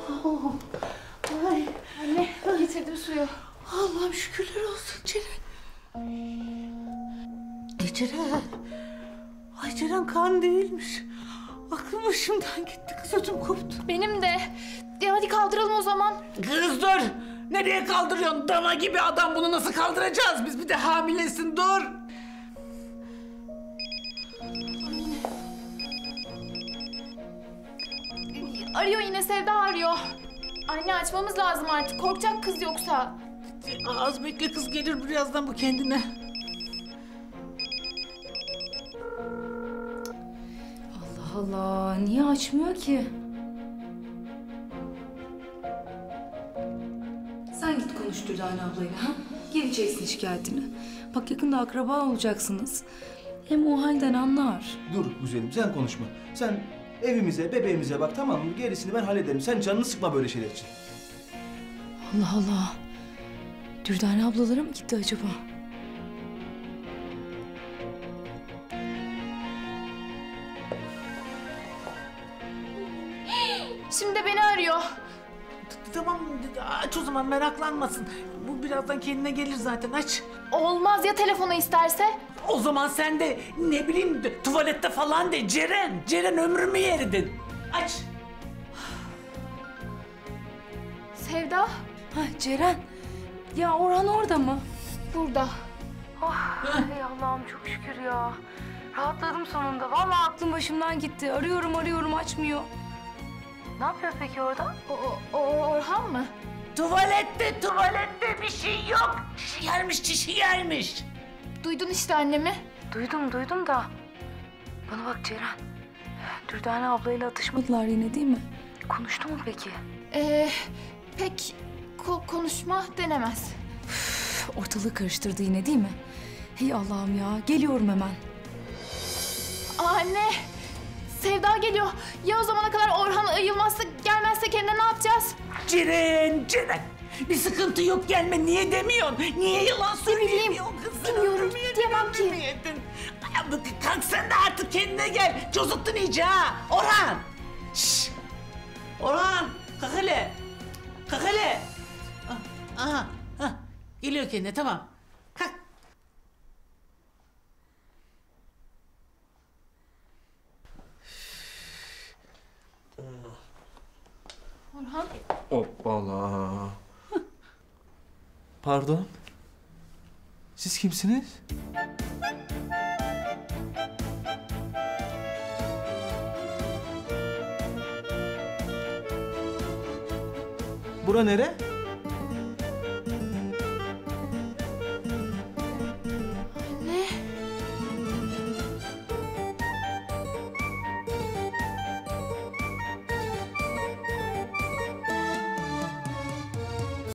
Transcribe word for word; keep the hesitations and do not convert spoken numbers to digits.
Oh. Ay. Anne, getirdim suyu. Allah'ım şükürler olsun Ceren. Ay Ceren. Ay Ceren kan değilmiş. Aklım başımdan gitti kız, ödüm koptu. Benim de. E hadi kaldıralım o zaman. Kız dur. Nereye kaldırıyorsun? Dana gibi adam, bunu nasıl kaldıracağız? Biz bir de hamilesin, dur. Arıyor yine, Sevda arıyor. Anne açmamız lazım artık. Korkacak kız yoksa. Az bekle kız, gelir birazdan bu kendine. Allah Allah, niye açmıyor ki? Sen git konuş Dürdane ablayla ha. Geleceksin şikayetini. Bak yakında akraba olacaksınız. Hem o halden anlar. Dur güzelim, sen konuşma. Sen evimize, bebeğimize bak, tamam mı? Gerisini ben hallederim. Sen canını sıkma böyle şeyler için. Allah Allah. Dürdane ablalara mı gitti acaba? Şimdi de beni arıyor. Tamam, aç o zaman, meraklanmasın. Bu birazdan kendine gelir zaten, aç. Olmaz ya telefonu isterse? O zaman sen de ne bileyim tuvalette falan de Ceren. Ceren ömrümü yeridin. Aç. Sevda Ha Ceren. Ya Orhan orada mı? burada. Ey Allah'ım çok şükür ya. Rahatladım sonunda. Vallahi aklım başımdan gitti. Arıyorum arıyorum açmıyor. Ne yapıyor peki orada? O, o, o Orhan mı? Tuvalette, tuvalette bir şey yok. Çişi yermiş, çişi yermiş. Duydun işte annemi. Duydum duydum da. Bana bak Ceren. Dürdane ablayla atışmadılar yine değil mi? Konuştu mu peki? Ee, pek ko- konuşma denemez. Üf, ortalığı karıştırdı yine değil mi? Hey Allah'ım ya. Geliyorum hemen. Anne, Sevda geliyor. Ya o zamana kadar Orhan ayılmazsa, gelmezse kendine ne yapacağız? Ceren, Ceren. Bir sıkıntı yok, gelme. Niye demiyorsun? Niye yalan söylüyorsun kızım? Bilmiyorum, diyemem ki. Ömrümü yedin. Ay, kalk sen de artık kendine gel. Cozuttun iyice ha. Orhan. Şşş. Orhan, kalk hele. Kalk hele. Ah, aha, ah. Geliyor kendine, tamam. Kalk. Orhan, Hoppala. Pardon. Siz kimsiniz? Bura nere?